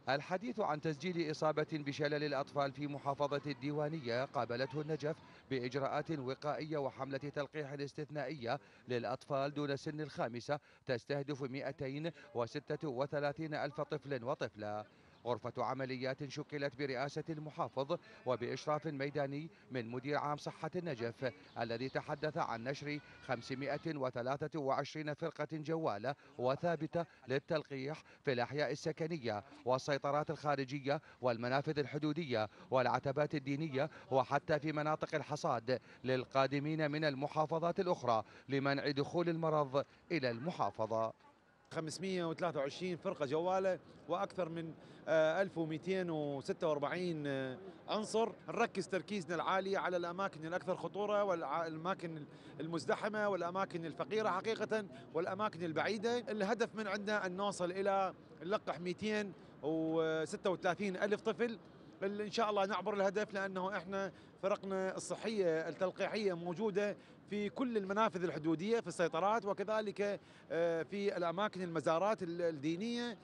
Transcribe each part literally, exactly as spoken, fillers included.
الحديث عن تسجيل إصابة بشلل الأطفال في محافظة الديوانية قابلته النجف بإجراءات وقائية وحملة تلقيح استثنائية للأطفال دون سن الخامسة تستهدف مئتين وستة وثلاثين ألف طفل وطفلة. غرفة عمليات شكلت برئاسة المحافظ وبإشراف ميداني من مدير عام صحة النجف، الذي تحدث عن نشر خمسمئة وثلاثة وعشرين فرقة جوالة وثابتة للتلقيح في الأحياء السكنية والسيطرات الخارجية والمنافذ الحدودية والعتبات الدينية وحتى في مناطق الحصاد للقادمين من المحافظات الأخرى لمنع دخول المرض إلى المحافظة. خمسمئة وثلاثة وعشرين فرقة جوالة وأكثر من آه، ألف ومئتين وستة وأربعين آه، عنصر. نركز تركيزنا العالي على الأماكن الأكثر خطورة والأماكن المزدحمة والأماكن الفقيرة حقيقة والأماكن البعيدة. الهدف من عندنا أن نوصل إلى نلقح مئتين وستة وثلاثين ألف طفل. إن شاء الله نعبر الهدف، لأنه إحنا فرقنا الصحية التلقيحية موجودة في كل المنافذ الحدودية في السيطرات، وكذلك آه، في الأماكن المزارات الدينية،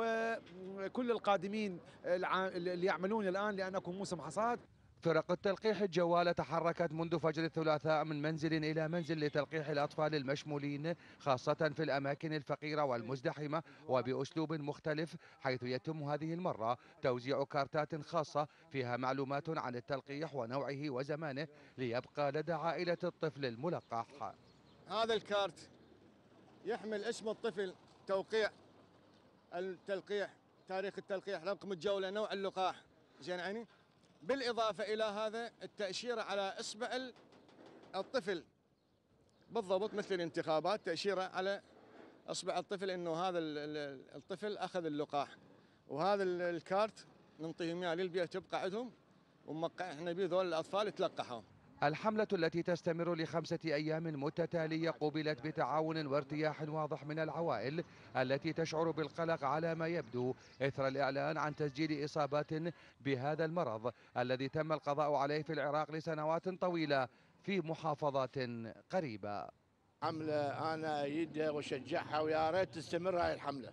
وكل القادمين اللي يعملون الآن لأنكم موسم حصاد. فرق التلقيح الجوالة تحركت منذ فجر الثلاثاء من منزل إلى منزل لتلقيح الأطفال المشمولين، خاصة في الأماكن الفقيرة والمزدحمة وبأسلوب مختلف، حيث يتم هذه المرة توزيع كارتات خاصة فيها معلومات عن التلقيح ونوعه وزمانه ليبقى لدى عائلة الطفل الملقح. هذا الكارت يحمل اسم الطفل، توقيع التلقيح، تاريخ التلقيح، رقم الجولة، نوع اللقاح، زين عيني، بالإضافة إلى هذا التأشيرة على إصبع الطفل بالضبط مثل الانتخابات، تأشيرة على إصبع الطفل إنه هذا الطفل أخذ اللقاح. وهذا الكارت ننطيهم إياه للبيت يبقى عندهم، وموقع إحنا بيه ذول الأطفال يتلقحوا. الحملة التي تستمر لخمسة أيام متتالية قوبلت بتعاون وارتياح واضح من العوائل التي تشعر بالقلق على ما يبدو إثر الإعلان عن تسجيل إصابات بهذا المرض الذي تم القضاء عليه في العراق لسنوات طويلة في محافظات قريبة. حملة أنا أيدها وأشجعها، ويا ريت تستمر هاي الحملة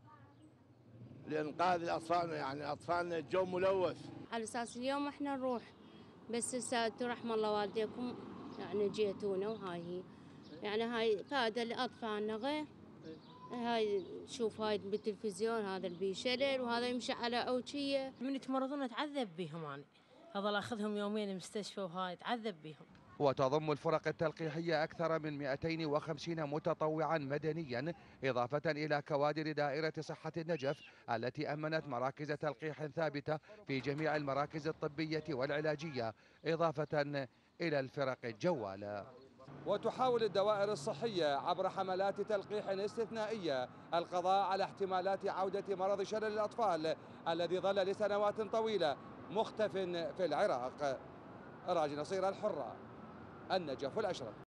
لإنقاذ أطفالنا، يعني أطفالنا الجو ملوث. على أساس اليوم إحنا نروح، بس هسه رحم الله والديكم يعني جيتونا، وهاي هي يعني هاي فائدة لأطفالنا. غير هاي شوف هاي بالتلفزيون هذا اللي بيشلل وهذا يمشي على أوجية، من يتمرضون اتعذب بهم أنا، هذا اخذهم يومين المستشفى وهاي اتعذب بهم. وتضم الفرق التلقيحية أكثر من مئتين وخمسين متطوعا مدنيا، إضافة إلى كوادر دائرة صحة النجف التي أمنت مراكز تلقيح ثابتة في جميع المراكز الطبية والعلاجية، إضافة إلى الفرق الجوالة. وتحاول الدوائر الصحية عبر حملات تلقيح استثنائية القضاء على احتمالات عودة مرض شلل الأطفال الذي ظل لسنوات طويلة مختف في العراق. راجي نصير، الحرة، النجف الأشرف.